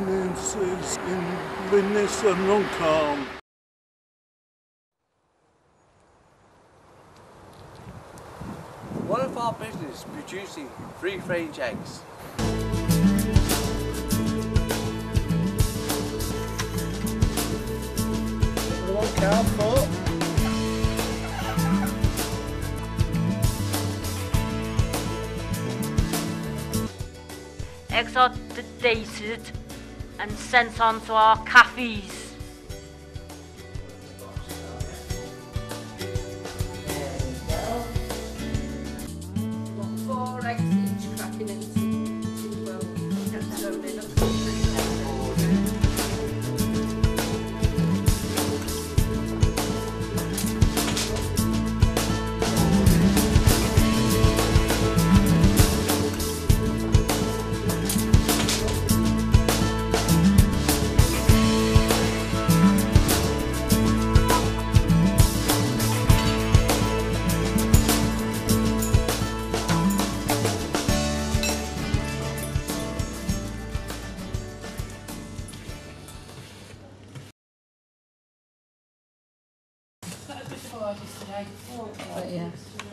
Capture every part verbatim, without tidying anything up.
businesses in Lynnis and Runcorn. One of our businesses producing free-range eggs. One cow foot. Eggs are dated and sent on to our cafes. Four eggs each cracking into well, thrown in But yeah.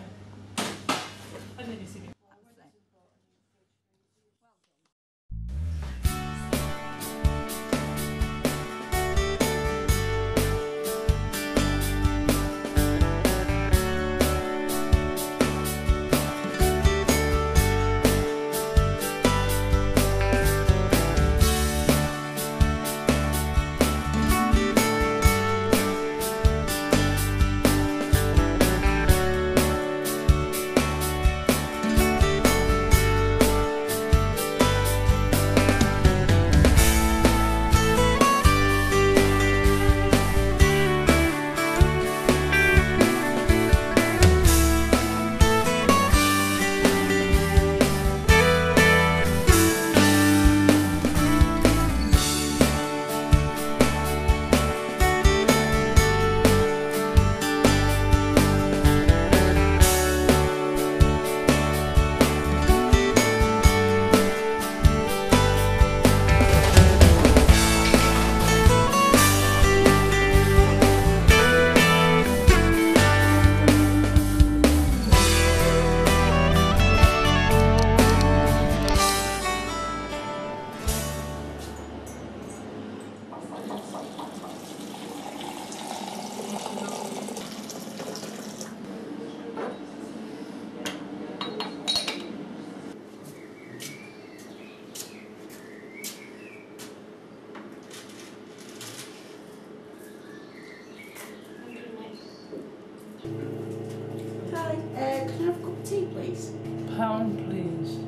Hi, uh, can I have a cup of tea, please? Pound, please.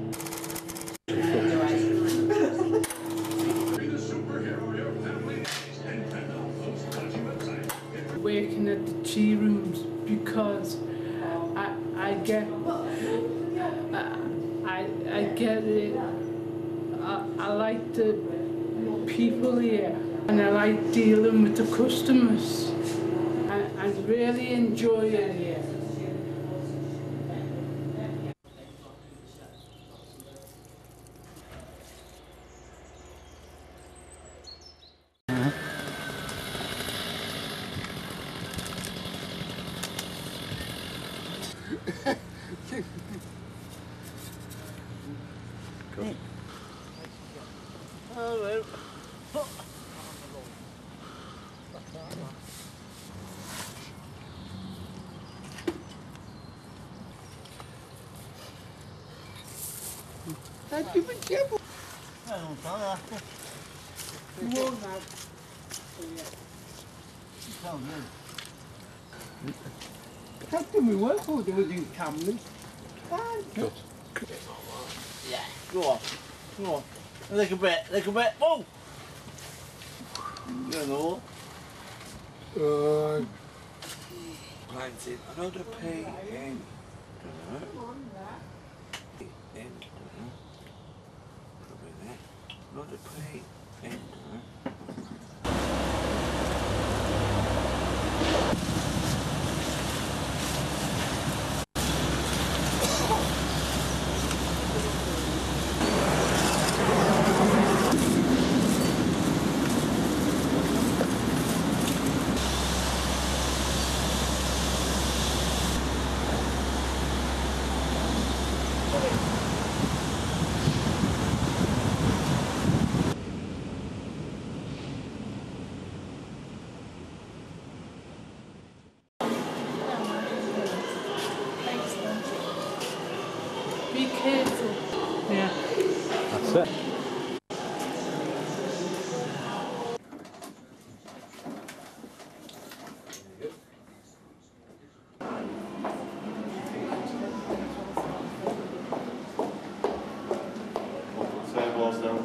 Working at the tea rooms because I I get I I, I get it. I, I like the people here and I like dealing with the customers. I, I really enjoy it here. Hello. How'd you be careful? I don't know. You won't have. How do we work or do we do cameras? Good. Yeah, go on. Go on. A little bit, a little bit. Whoa! You know. Uh, Planted another pay in. In. Probably there. Another pay in. careful. Yeah. That's it. Tables down.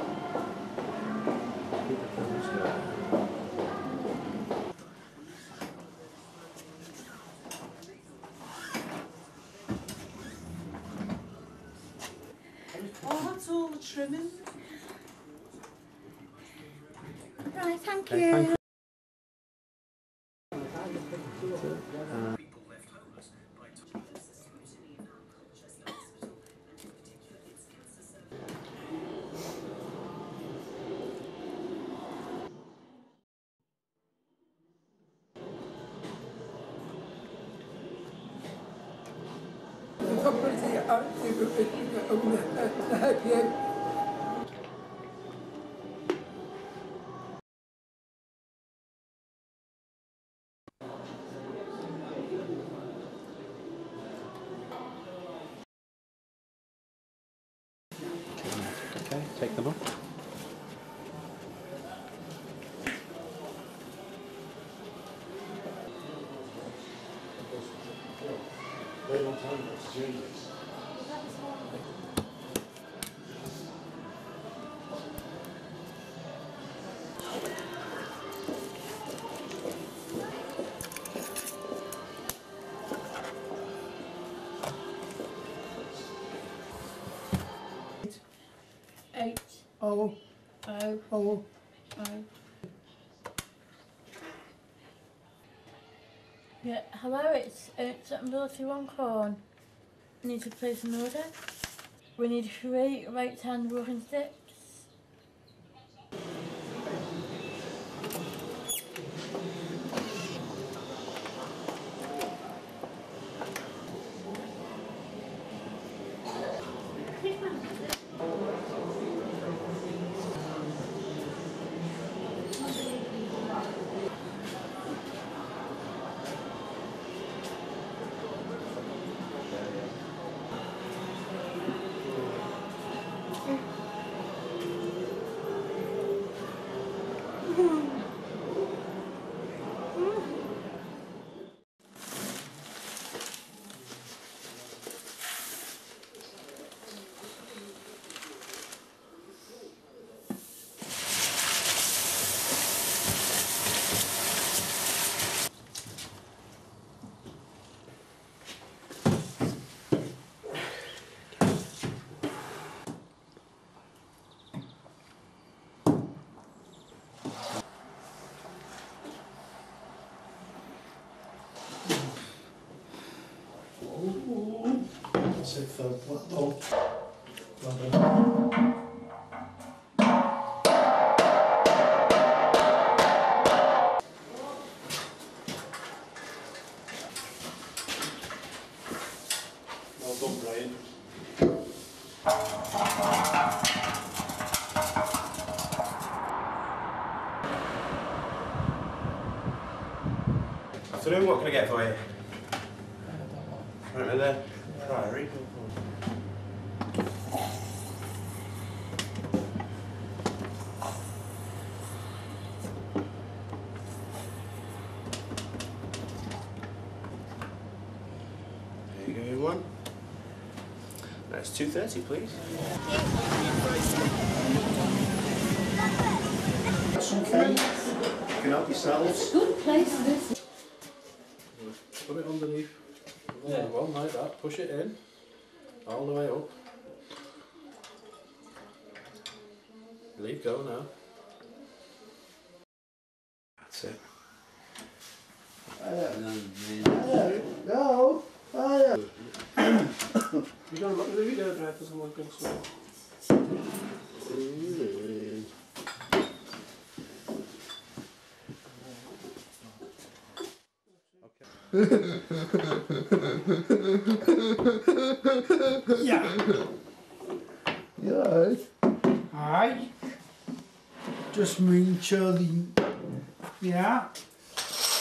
Oh, that's all the trimming. Right, thank Okay, you. thank you. Okay, take them up. Very long time ago, it's genius. Eight. Oh, Oh. oh. Oh. Yeah, hello, it's it's one Corn. Need to place an order. We need three right-hand walking sticks. That's it for what though? Well done. Well done, Brian. Afternoon, what can I get for you? Right there. Priory. There you go, everyone. That's two thirty, please. Some cakes. You can help yourselves. Good place, this. Put it underneath. Yeah, well, like that. Push it in. All the way up. Leave go now. That's it. No, I You don't look at the video drive for someone going slow. Yeah. Yeah. Aye. Just making sure the, yeah.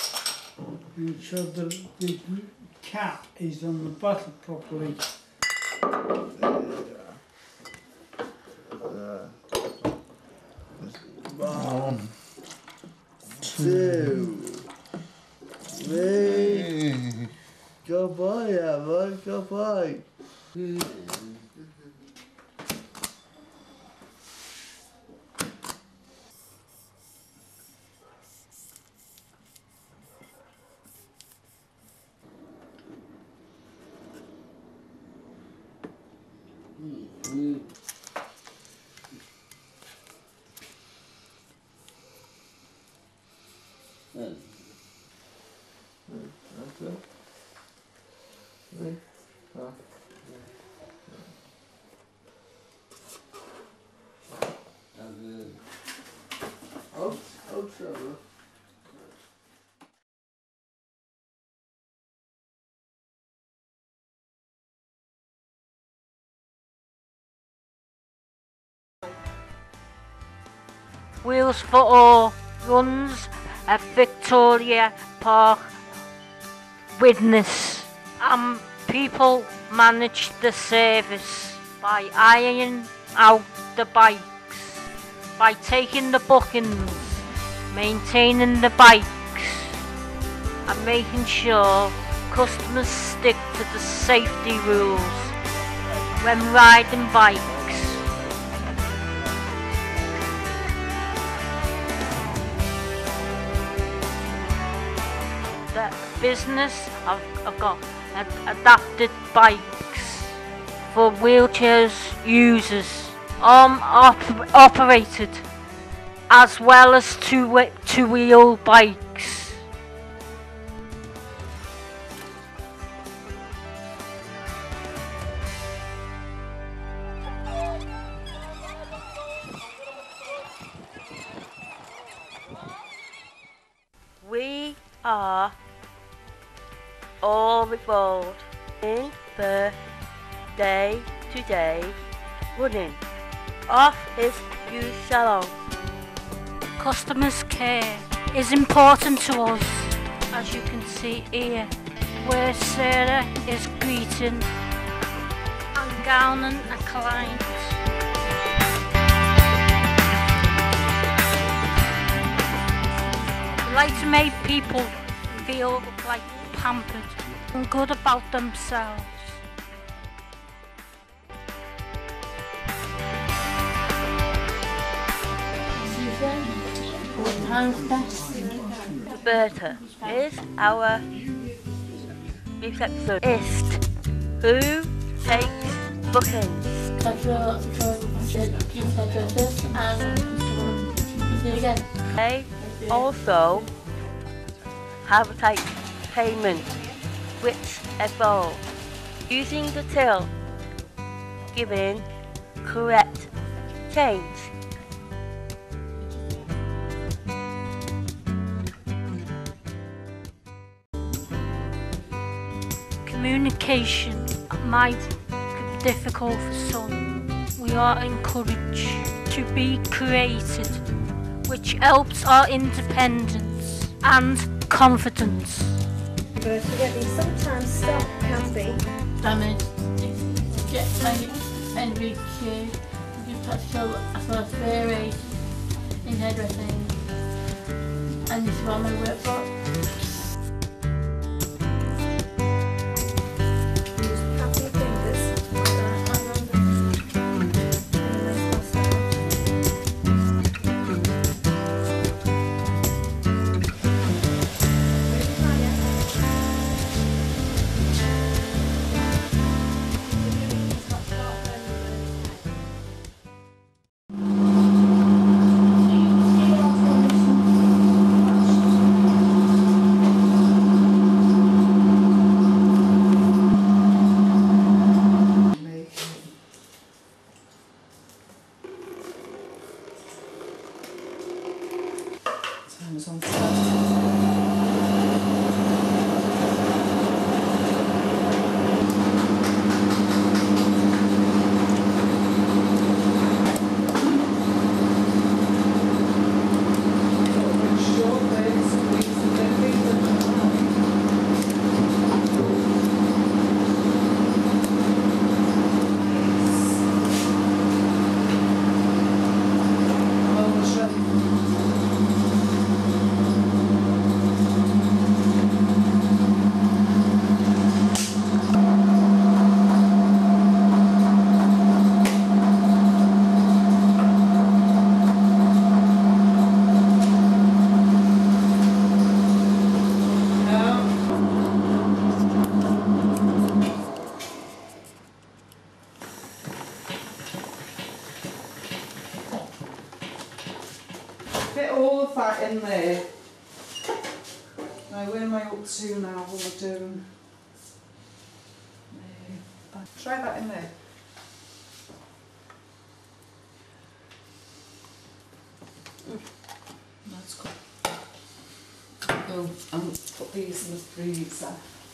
Make sure the, the cap is on the button properly. One, two, three. Good boy, Emma. Good boy. Mm. Mm. That's it. Mm. Ah. Oh, oh, sorry. Wheels for All runs at Victoria Park Witness, and people manage the service by ironing out the bikes, by taking the bookings, maintaining the bikes, and making sure customers stick to the safety rules when riding bikes. The business have, have got ad adapted bikes for wheelchairs users, arm op operated, as well as two two wheel bikes. We are all involved in the day-to-day running of his youth salon. Customers' care is important to us, as you can see here, where Sarah is greeting and gowning a client. We like to make people feel like pampered and good about themselves. Roberta is our receptionist who takes bookings. They also have a type payment which involves using the till, giving correct change. Communication might be difficult for some. We are encouraged to be creative, which helps our independence and confidence. Forgetting sometimes stuff can be damaged. Get like Enrique, you touch your first variation in hairdressing, and this is what my work for. fit all of that in there. Now where am I up to now? What am I doing? There. Try that in there. That's good. Go and put these in the freezer.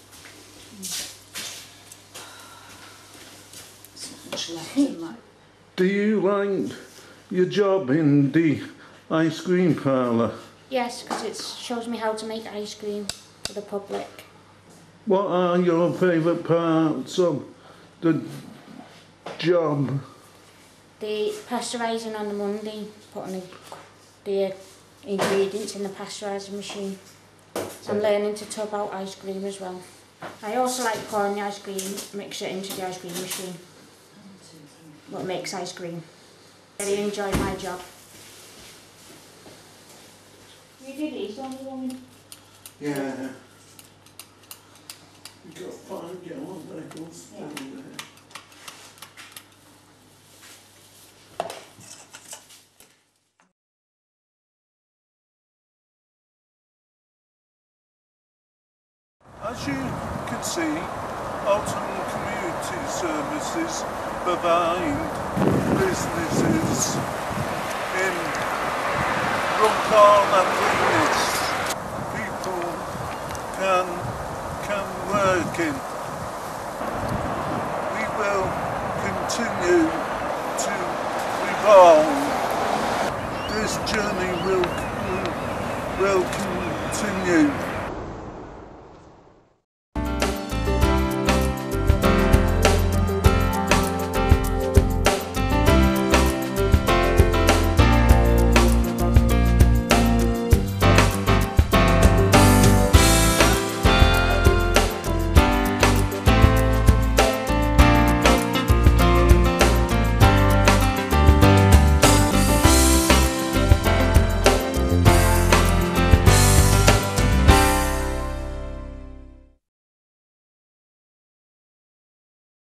So much left in that. Do you like your job in the ice cream parlour? Yes, because it shows me how to make ice cream for the public. What are your favourite parts of the job? The pasteurising on the Monday, putting the, the ingredients in the pasteurising machine. I'm learning to tub out ice cream as well. I also like pouring the ice cream, mix it into the ice cream machine. What makes ice cream. I really enjoy my job. You did it, don't you, woman? Yeah. You've got five gallon labels down there. As you can see, Halton Community Services provide businesses in Runcorn and Venus. People can, can work in. We will continue to evolve. This journey will, will continue.